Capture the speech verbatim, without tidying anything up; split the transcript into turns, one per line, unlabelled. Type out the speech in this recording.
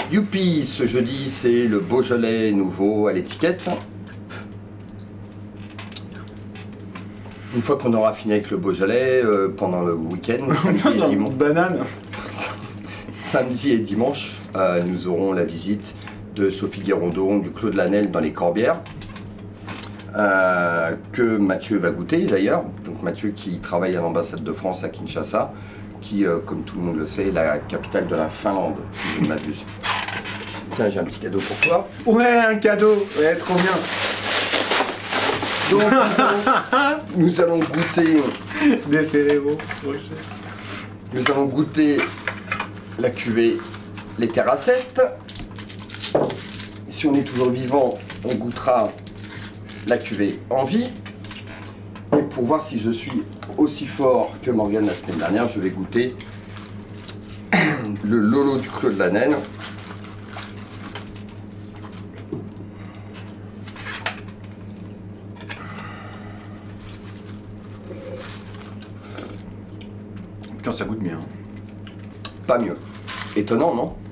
Youpi, ce jeudi c'est le Beaujolais nouveau à l'étiquette. Une fois qu'on aura fini avec le Beaujolais, euh, pendant le week-end, samedi et dimanche,
banane.
samedi et dimanche, euh, nous aurons la visite de Sophie Guérondon, du Clos de Lanel dans les Corbières, euh, que Mathieu va goûter d'ailleurs. Donc Mathieu qui travaille à l'ambassade de France à Kinshasa, qui, euh, comme tout le monde le sait, est la capitale de la Finlande, si je ne m'abuse. Tiens, j'ai un petit cadeau pour toi.
Ouais, un cadeau. Ouais, trop bien.
Donc, nous allons goûter...
Des Ferrero.
Nous allons goûter la cuvée Les Terrassettes. Si on est toujours vivant, on goûtera la cuvée Envie. Et pour voir si je suis aussi fort que Morgane la semaine dernière, je vais goûter le Lolo du Clos de Lanel.
Putain, ça goûte bien.
Pas mieux. Étonnant, non?